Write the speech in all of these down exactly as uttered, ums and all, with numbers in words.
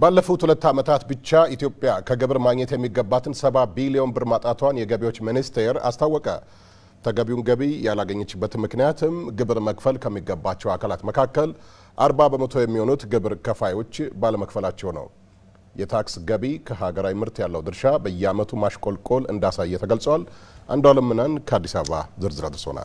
ባለፉት ሁለት ዓመታት ብቻ ኢትዮጵያ ከግብር ማግኘት የሚገባትን ሰባ ቢሊዮን ብር ማጣቷን የገቢዎች ሚኒስቴር አስታወቀ። ተገቢውን ገቢ ያላገኘችበት ምክንያትም ግብር መክፈል ከሚገባቸው አካላት መካከል አርባ በመቶ የሚሆኑት ግብር ከፋዮች ባለመክፈላቸው ነው። የታክስ ገቢ ከሀገራዊ ምርት ያለው ድርሻ በየዓመቱ ማሽቆልቆል እንዳሳየ ተገልጿል። አንዷለም ምናን ከአዲስ አበባ ዝርዝር አድርሶናል።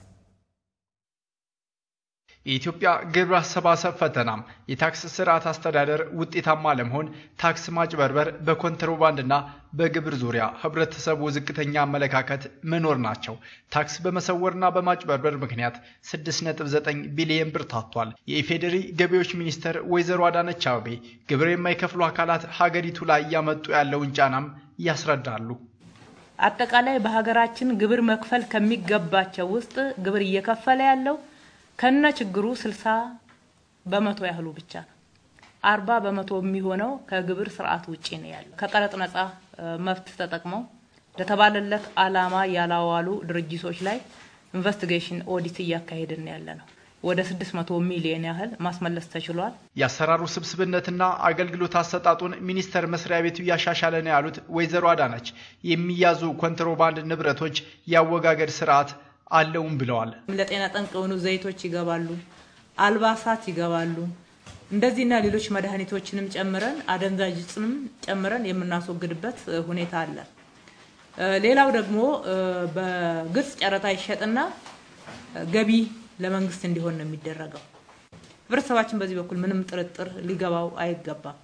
የኢትዮጵያ ግብር አሰባሰብ ፈተናም የታክስ ስርዓት አስተዳደር ውጤታማ ለመሆን ታክስ ማጭበርበር በኮንትሮባንድና በግብር ዙሪያ ህብረተሰቡ ዝቅተኛ አመለካከት መኖር ናቸው። ታክስ በመሰወርና በማጭበርበር ምክንያት ስድስት ነጥብ ዘጠኝ ቢሊዮን ብር ታጥቷል። የኢፌዴሪ ገቢዎች ሚኒስተር ወይዘሮ አዳነች አቤቤ ግብር የማይከፍሉ አካላት ሀገሪቱ ላይ ያመጡ ያለውን ጫናም ያስረዳሉ። አጠቃላይ በሀገራችን ግብር መክፈል ከሚገባቸው ውስጥ ግብር እየከፈለ ያለው ከነ ችግሩ ስልሳ በመቶ ያህሉ ብቻ ነው። አርባ በመቶ የሚሆነው ከግብር ስርዓት ውጪ ነው ያለው። ከቀረጥ ነፃ መብት ተጠቅመው ለተባለለት ዓላማ ያላዋሉ ድርጅቶች ላይ ኢንቨስቲጌሽን ኦዲት እያካሄድን ያለነው ወደ ስድስት መቶ ሚሊዮን ያህል ማስመለስ ተችሏል። ያሰራሩ ስብስብነትና አገልግሎት አሰጣጡን ሚኒስተር መስሪያ ቤቱ ያሻሻለ ነው ያሉት ወይዘሮ አዳነች የሚያዙ ኮንትሮባንድ ንብረቶች ያወጋገድ ስርዓት አለውም ብለዋል። ለጤና ጠንቅ የሆኑ ዘይቶች ይገባሉ፣ አልባሳት ይገባሉ። እንደዚህና ሌሎች መድኃኒቶችንም ጨምረን አደንዛዥ ዕፅንም ጨምረን የምናስወግድበት ሁኔታ አለ። ሌላው ደግሞ በግልጽ ጨረታ ይሸጥና ገቢ ለመንግስት እንዲሆን ነው የሚደረገው። ህብረተሰባችን በዚህ በኩል ምንም ጥርጥር ሊገባው አይገባም።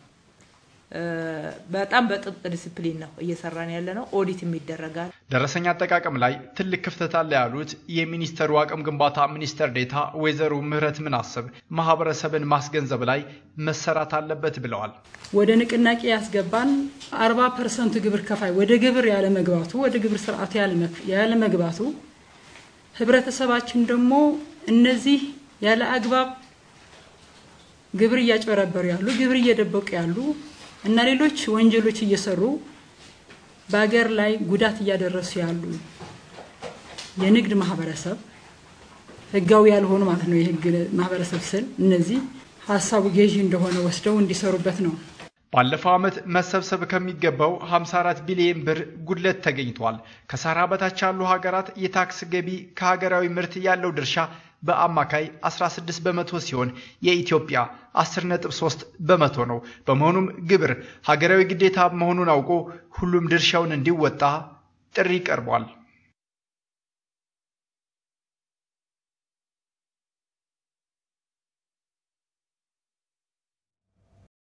በጣም በጥብቅ ዲሲፕሊን ነው እየሰራን ያለነው። ኦዲት የሚደረጋል። ደረሰኛ አጠቃቀም ላይ ትልቅ ክፍተት አለ ያሉት የሚኒስተሩ አቅም ግንባታ ሚኒስተር ዴታ ወይዘሮ ምህረት ምናስብ ማህበረሰብን ማስገንዘብ ላይ መሰራት አለበት ብለዋል። ወደ ንቅናቄ ያስገባን አርባ ፐርሰንት ግብር ከፋይ ወደ ግብር ያለ መግባቱ ወደ ግብር ስርዓት ያለ መግባቱ ህብረተሰባችን ደግሞ እነዚህ ያለ አግባብ ግብር እያጭበረበሩ ያሉ ግብር እየደበቁ ያሉ እና ሌሎች ወንጀሎች እየሰሩ በአገር ላይ ጉዳት እያደረሱ ያሉ የንግድ ማህበረሰብ ህጋዊ ያልሆኑ ማለት ነው የህግ ማህበረሰብ ስል እነዚህ ሐሳቡ ገዢ እንደሆነ ወስደው እንዲሰሩበት ነው። ባለፈው ዓመት መሰብሰብ ከሚገባው ሃምሳ አራት ቢሊዮን ብር ጉድለት ተገኝቷል። ከሳህራ በታች ያሉ ሀገራት የታክስ ገቢ ከሀገራዊ ምርት ያለው ድርሻ በአማካይ አስራ ስድስት በመቶ ሲሆን የኢትዮጵያ አስር ነጥብ ሶስት በመቶ ነው። በመሆኑም ግብር ሀገራዊ ግዴታ መሆኑን አውቆ ሁሉም ድርሻውን እንዲወጣ ጥሪ ቀርቧል።